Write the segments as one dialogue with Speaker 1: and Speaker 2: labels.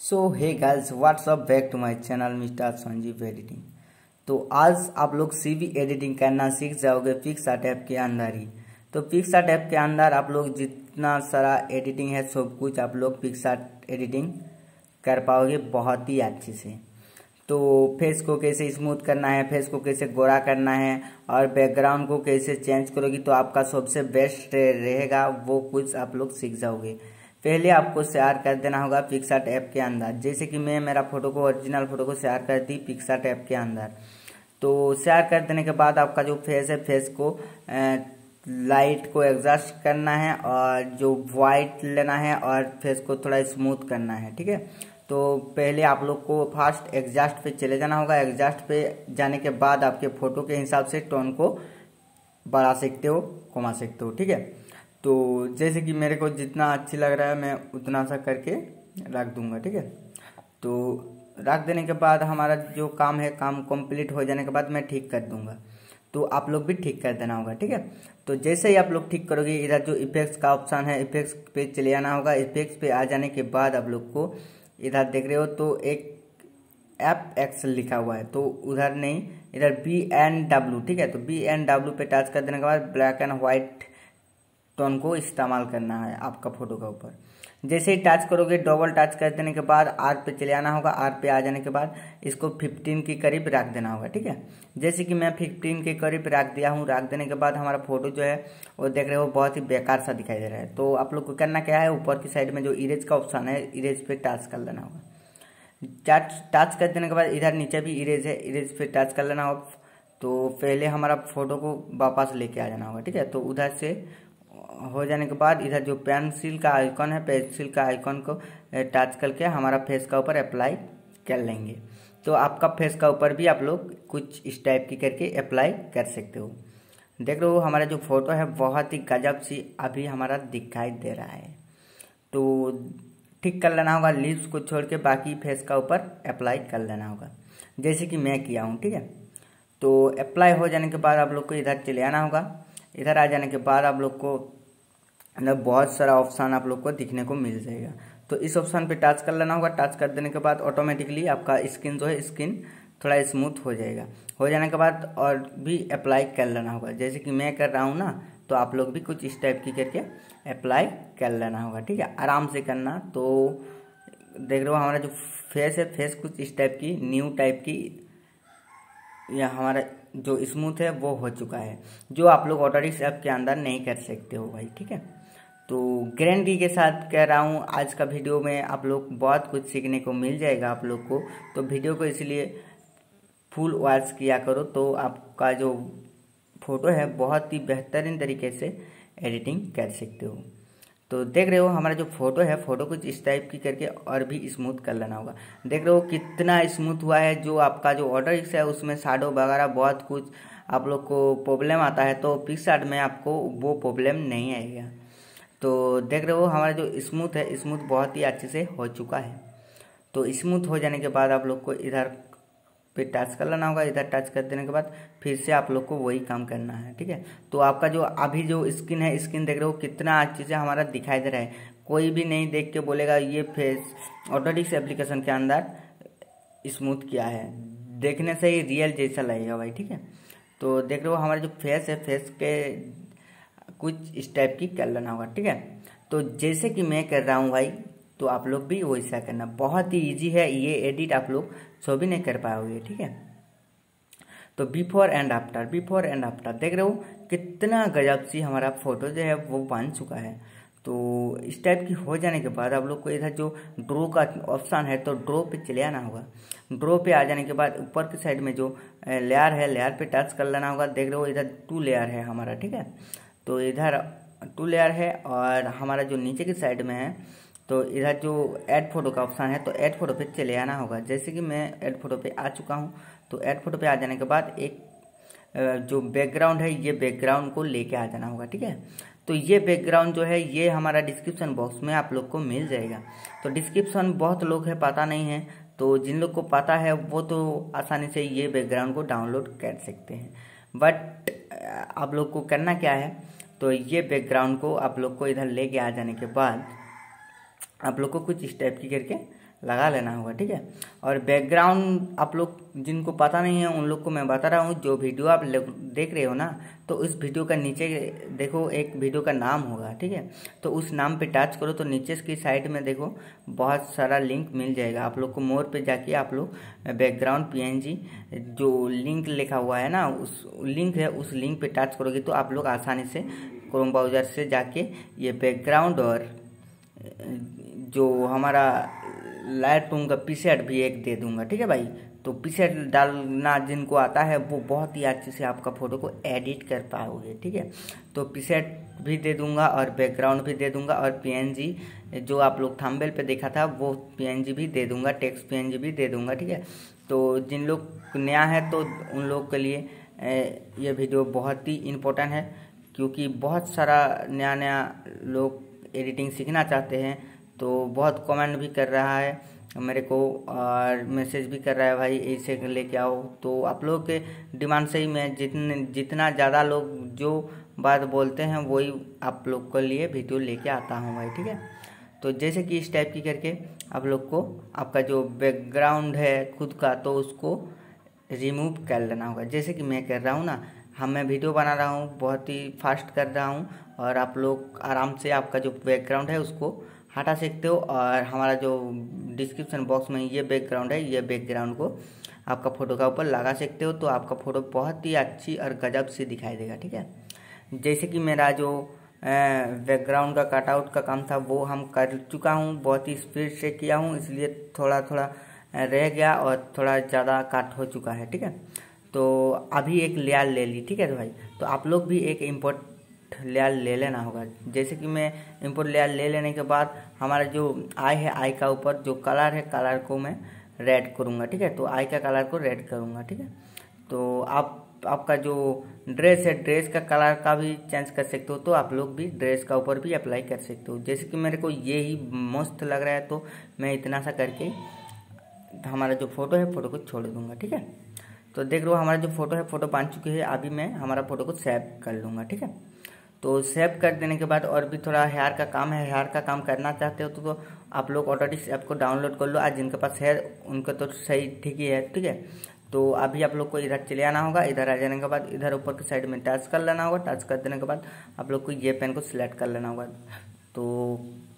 Speaker 1: So hey guys what's up back to my channel mister Sanjeev editing. तो आज आप लोग सीवी एडिटिंग करना सीख जाओगे पिक्सआर्ट ऐप के अंदर ही। तो पिक्सआर्ट ऐप के अंदर आप लोग जितना सारा एडिटिंग है सब कुछ आप लोग पिक्सआर्ट एडिटिंग कर पाओगे बहुत ही अच्छे से। तो फेस को कैसे स्मूथ करना है, फेस को कैसे गोरा करना है और बैकग्राउंड को कैसे चेंज करोगी तो आपका सबसे बेस्ट रहेगा, वो कुछ आप लोग सीख जाओगे। पहले आपको शेयर कर देना होगा पिक्सआर्ट ऐप के अंदर। जैसे कि मैं मेरा फोटो को ओरिजिनल फोटो को शेयर कर दी पिक्सआर्ट ऐप के अंदर। तो शेयर कर देने के बाद आपका जो फेस है, फेस को लाइट को एडजस्ट करना है और जो वाइट लेना है और फेस को थोड़ा स्मूथ करना है, ठीक है। तो पहले आप लोग को फर्स्ट एडजस्ट पे चले जाना होगा। एडजस्ट पे जाने के बाद आपके फोटो के हिसाब से टोन को बढ़ा सकते हो, घुमा सकते हो, ठीक है। तो जैसे कि मेरे को जितना अच्छी लग रहा है मैं उतना सा करके रख दूंगा, ठीक है। तो रख देने के बाद हमारा जो काम है, काम कंप्लीट हो जाने के बाद मैं ठीक कर दूंगा। तो आप लोग भी ठीक कर देना होगा, ठीक है। तो जैसे ही आप लोग ठीक करोगे, इधर जो इफेक्ट्स का ऑप्शन है, इफेक्ट्स पे चले आना होगा। इफेक्ट्स पे आ जाने के बाद आप लोग को इधर देख रहे हो तो एक एफ एक्स लिखा हुआ है, तो उधर नहीं, इधर BNW, ठीक है। तो BNW पे टच कर देने के बाद ब्लैक एंड व्हाइट टोन को इस्तेमाल करना है आपका फोटो के ऊपर। जैसे ही टच करोगे, डबल टच कर देने के बाद आर पे चले आना होगा। आर पे आ जाने के बाद इसको 15 के करीब रख देना होगा, ठीक है। जैसे कि मैं 15 के करीब रख दिया हूँ। रख देने के बाद हमारा फोटो जो है वो देख रहे हो बहुत ही बेकार सा दिखाई दे रहा है। तो आप लोग को करना क्या है, ऊपर की साइड में जो इरेज का ऑप्शन है, इरेज पे टच कर लेना होगा। टच कर देने के बाद इधर नीचे भी इरेज है, इरेज पे टच कर लेना होगा। तो पहले हमारा फोटो को वापस लेके आ जाना होगा, ठीक है। तो उधर से हो जाने के बाद इधर जो पेंसिल का आइकन है, पेंसिल का आइकन को टच करके हमारा फेस का ऊपर अप्लाई कर लेंगे। तो आपका फेस का ऊपर भी आप लोग कुछ इस टाइप की करके अप्लाई कर सकते हो। देख रहे हो हमारा जो फोटो है बहुत ही गजब सी अभी हमारा दिखाई दे रहा है। तो ठीक कर लेना होगा, लिप्स को छोड़ के बाकी फेस का ऊपर अप्लाई कर लेना होगा, जैसे कि मैं किया हूँ, ठीक है। तो अप्लाई हो जाने के बाद आप लोग को इधर चले आना होगा। इधर आ जाने के बाद आप लोग को अंदर बहुत सारा ऑप्शन आप लोग को दिखने को मिल जाएगा। तो इस ऑप्शन पे टच कर लेना होगा। टच कर देने के बाद ऑटोमेटिकली आपका स्किन जो है, स्किन थोड़ा स्मूथ हो जाएगा। हो जाने के बाद और भी अप्लाई कर लेना होगा, जैसे कि मैं कर रहा हूँ ना। तो आप लोग भी कुछ इस टाइप की करके अप्लाई कर लेना होगा, ठीक है। आराम से करना। तो देख रहे हो हमारा जो फेस है, फेस कुछ इस टाइप की न्यू टाइप की या हमारा जो स्मूथ है वो हो चुका है, जो आप लोग ऑटोडिक्स ऐप के अंदर नहीं कर सकते हो भाई, ठीक है। तो गारंटी के साथ कह रहा हूँ, आज का वीडियो में आप लोग बहुत कुछ सीखने को मिल जाएगा आप लोग को। तो वीडियो को इसलिए फुल वॉच किया करो, तो आपका जो फोटो है बहुत ही बेहतरीन तरीके से एडिटिंग कर सकते हो। तो देख रहे हो हमारा जो फोटो है, फोटो कुछ इस टाइप की करके और भी स्मूथ कर लेना होगा। देख रहे हो कितना स्मूथ हुआ है। जो आपका जो ऑर्डर है उसमें शैडो वगैरह बहुत कुछ आप लोग को प्रॉब्लम आता है, तो पिक्सआर्ट में आपको वो प्रॉब्लम नहीं आएगा। तो देख रहे हो हमारा जो स्मूथ है, स्मूथ बहुत ही अच्छे से हो चुका है। तो स्मूथ हो जाने के बाद आप लोग को इधर पे टच कर लेना होगा। इधर टच कर देने के बाद फिर से आप लोग को वही काम करना है, ठीक है। तो आपका जो अभी जो स्किन है, स्किन देख रहे हो कितना अच्छे से हमारा दिखाई दे रहा है। कोई भी नहीं देख के बोलेगा ये फेस ऑटोडिक्स एप्लीकेशन के अंदर स्मूथ किया है, देखने से ही रियल जैसा लगेगा भाई, ठीक है। तो देख रहे हो हमारा जो फेस है, फेस के कुछ इस टाइप की कर लेना होगा, ठीक है। तो जैसे कि मैं कर रहा हूँ भाई, तो आप लोग भी वैसा करना। बहुत ही इजी है ये एडिट, आप लोग सो भी नहीं कर पाओगे, ठीक है। तो before and after, before and after देख रहे हो कितना गजब सी हमारा फोटो जो है वो बन चुका है। तो इस टाइप की हो जाने के बाद आप लोग को इधर जो ड्रॉ का ऑप्शन है, तो ड्रॉ पे चले आना होगा। ड्रॉ पे आ जाने के बाद ऊपर की साइड में जो लेयर है, लेयर पे टच कर लेना होगा। देख रहे हो इधर 2 लेयर है हमारा, ठीक है। तो इधर 2 लेयर है और हमारा जो नीचे की साइड में है, तो इधर जो ऐड फोटो का ऑप्शन है, तो ऐड फोटो पे चले आना होगा। जैसे कि मैं ऐड फोटो पे आ चुका हूँ। तो ऐड फोटो पे आ जाने के बाद एक जो बैकग्राउंड है, ये बैकग्राउंड को लेके आ जाना होगा, ठीक है। तो ये बैकग्राउंड जो है ये हमारा डिस्क्रिप्शन बॉक्स में आप लोग को मिल जाएगा। तो डिस्क्रिप्शन बहुत लोग है पता नहीं है, तो जिन लोग को पता है वो तो आसानी से ये बैकग्राउंड को डाउनलोड कर सकते हैं। बट आप लोग को करना क्या है, तो ये बैकग्राउंड को आप लोग को इधर लेके आ जाने के बाद आप लोग को कुछ इस टाइप की करके लगा लेना होगा, ठीक है। और बैकग्राउंड आप लोग जिनको पता नहीं है उन लोग को मैं बता रहा हूँ, जो वीडियो आप देख रहे हो ना, तो इस वीडियो का नीचे देखो एक वीडियो का नाम होगा, ठीक है। तो उस नाम पे टच करो तो नीचे की साइड में देखो बहुत सारा लिंक मिल जाएगा। आप लोग को मोर पे जाके आप लोग बैकग्राउंड PNG जो लिंक लिखा हुआ है ना, उस लिंक है, उस लिंक पे टच करोगे तो आप लोग आसानी से क्रोम ब्राउज़र से जाके ये बैकग्राउंड और जो हमारा लाइट रूम का पीसेट भी एक दे दूंगा, ठीक है भाई। तो पीसेट डालना जिनको आता है वो बहुत ही अच्छे से आपका फ़ोटो को एडिट कर पाओगे, ठीक है। तो पीसेट भी दे दूंगा और बैकग्राउंड भी दे दूंगा और PNG जो आप लोग थंबनेल पे देखा था वो PNG भी दे दूंगा, टेक्स्ट PNG भी दे दूंगा, ठीक है। तो जिन लोग नया है तो उन लोग के लिए ये वीडियो बहुत ही इम्पोर्टेंट है, क्योंकि बहुत सारा नया नया लोग एडिटिंग सीखना चाहते हैं। तो बहुत कमेंट भी कर रहा है मेरे को और मैसेज भी कर रहा है, भाई ऐसे लेके आओ। तो आप लोग के डिमांड से ही मैं जितना ज़्यादा लोग जो बात बोलते हैं वही आप लोग के लिए वीडियो लेके आता हूँ भाई, ठीक है। तो जैसे कि इस टाइप की करके आप लोग को आपका जो बैकग्राउंड है खुद का, तो उसको रिमूव कर लेना होगा, जैसे कि मैं कर रहा हूँ ना। मैं वीडियो बना रहा हूँ, बहुत ही फास्ट कर रहा हूँ और आप लोग आराम से आपका जो बैकग्राउंड है उसको हटा सकते हो। और हमारा जो डिस्क्रिप्शन बॉक्स में ये बैकग्राउंड है, ये बैकग्राउंड को आपका फ़ोटो का ऊपर लगा सकते हो, तो आपका फ़ोटो बहुत ही अच्छी और गजब से दिखाई देगा, ठीक है। जैसे कि मेरा जो बैकग्राउंड का कटआउट का काम था वो हम कर चुका हूँ, बहुत ही स्पीड से किया हूँ, इसलिए थोड़ा थोड़ा रह गया और थोड़ा ज़्यादा कट हो चुका है, ठीक है। तो अभी एक लेयर ले ली, ठीक है। तो भाई तो आप लोग भी एक इम्पोर्ट लेयर ले लेना होगा। जैसे कि मैं इम्पोर्ट लेयर ले लेने के बाद हमारा जो आई है, आई का ऊपर जो कलर है, कलर को मैं रेड करूँगा, ठीक है। तो आई का कलर को रेड करूँगा, ठीक है। तो आपका जो ड्रेस है, ड्रेस का कलर का भी चेंज कर सकते हो, तो आप लोग भी ड्रेस का ऊपर भी अप्लाई कर सकते हो। जैसे कि मेरे को ये ही मस्त लग रहा है तो मैं इतना सा करके हमारा जो फ़ोटो है फ़ोटो को छोड़ दूंगा, ठीक है। तो देख लो हमारा जो फ़ोटो है फ़ोटो बन चुकी है। अभी मैं हमारा फ़ोटो को सेव कर लूँगा, ठीक है। तो सेव कर देने के बाद और भी थोड़ा हेयर का काम है, हेयर का काम करना चाहते हो तो आप लोग ऑटोडिस्क ऐप को डाउनलोड कर लो। आज जिनके पास है उनका तो सही ठीक ही है, ठीक है। तो अभी आप लोग को इधर चले आना होगा। इधर आ जाने के बाद इधर ऊपर की साइड में टच कर लेना होगा। टच कर देने के बाद आप लोग को ये पेन को सिलेक्ट कर लेना होगा। तो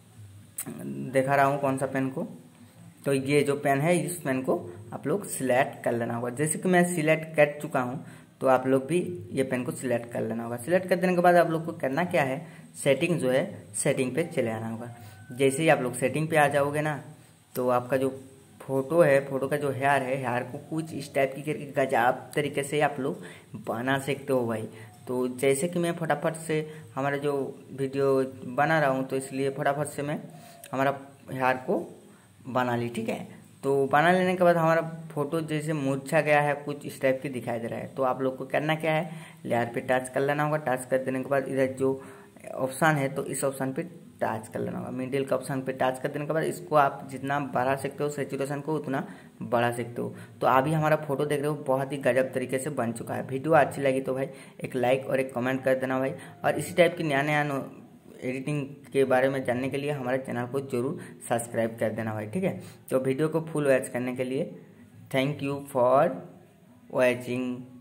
Speaker 1: दिखा रहा हूँ कौन सा पेन को, तो ये जो पेन है इस पेन को आप लोग सिलेक्ट कर लेना होगा। जैसे कि मैं सिलेक्ट कर चुका हूँ तो आप लोग भी ये पेन को सिलेक्ट कर लेना होगा। सिलेक्ट कर देने के बाद आप लोग को करना क्या है, सेटिंग जो है सेटिंग पे चले आना होगा। जैसे ही आप लोग सेटिंग पे आ जाओगे ना, तो आपका जो फोटो है, फोटो का जो हेयर है, हेयर को कुछ इस टाइप की करके गजब तरीके से आप लोग बना सकते हो भाई। तो जैसे कि मैं फटाफट से हमारा जो वीडियो बना रहा हूँ, तो इसलिए फटाफट से मैं हमारा हेयर को बना ली, ठीक है। तो बना लेने के बाद हमारा फोटो जैसे मुरझा गया है, कुछ इस टाइप की दिखाई दे रहा है। तो आप लोग को करना क्या है, लेयर पे टच कर लेना होगा। टच कर देने के बाद इधर जो ऑप्शन है तो इस ऑप्शन पे टच कर लेना होगा। मिडिल का ऑप्शन पे टच कर देने के बाद इसको आप जितना बढ़ा सकते हो सैचुरेशन को उतना बढ़ा सकते हो। तो अभी हमारा फोटो देख रहे हो बहुत ही गजब तरीके से बन चुका है। वीडियो अच्छी लगी तो भाई एक लाइक और एक कमेंट कर देना भाई। और इसी टाइप की नया नया एडिटिंग के बारे में जानने के लिए हमारे चैनल को जरूर सब्सक्राइब कर देना भाई, ठीक है। तो वीडियो को फुल वॉच करने के लिए थैंक यू फॉर वॉचिंग।